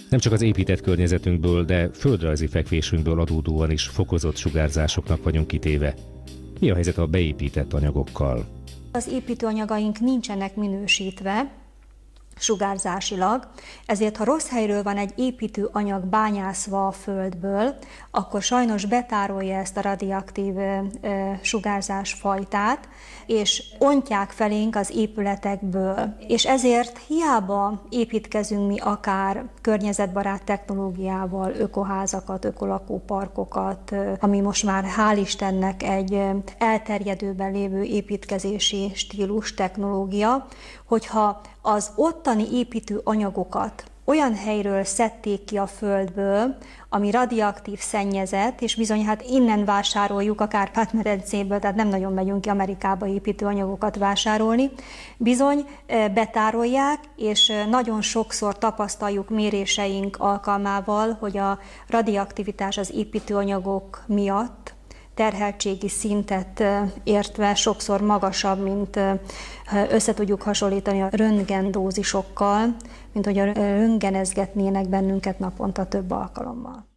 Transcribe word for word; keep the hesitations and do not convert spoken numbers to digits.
Nem csak az épített környezetünkből, de földrajzi fekvésünkből adódóan is fokozott sugárzásoknak vagyunk kitéve. Mi a helyzet a beépített anyagokkal? Az építőanyagaink nincsenek minősítve sugárzásilag, ezért ha rossz helyről van egy építőanyag bányászva a földből, akkor sajnos betárolja ezt a radioaktív e, sugárzás fajtát, és ontják felénk az épületekből. És ezért hiába építkezünk mi akár környezetbarát technológiával, ökoházakat, ökolakóparkokat, ami most már hál' Istennek egy elterjedőben lévő építkezési stílus, technológia, hogyha az ottani építő anyagokat olyan helyről szedték ki a földből, ami radioaktív szennyezett, és bizony hát innen vásároljuk a Kárpát-medencéből, tehát nem nagyon megyünk ki Amerikába építőanyagokat vásárolni, bizony betárolják, és nagyon sokszor tapasztaljuk méréseink alkalmával, hogy a radioaktivitás az építőanyagok miatt terheltségi szintet értve sokszor magasabb, mint össze tudjuk hasonlítani a röntgendózisokkal, mint hogy a röntgenezgetnének bennünket naponta több alkalommal.